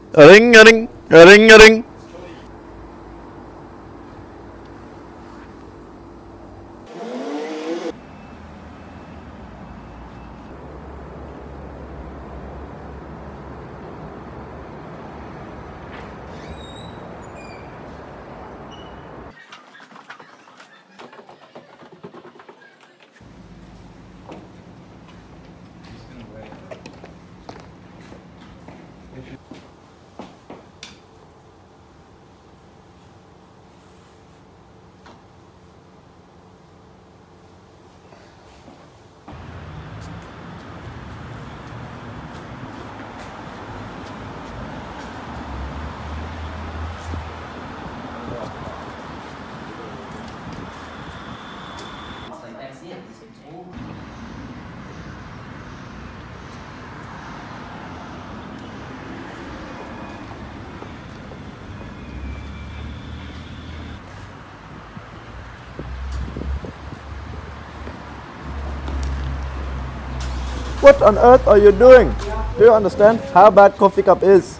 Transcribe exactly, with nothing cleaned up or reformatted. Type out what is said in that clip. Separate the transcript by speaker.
Speaker 1: A ring, a ring, a ring, a ring.
Speaker 2: What on earth are you doing? Do you understand how bad coffee cup is?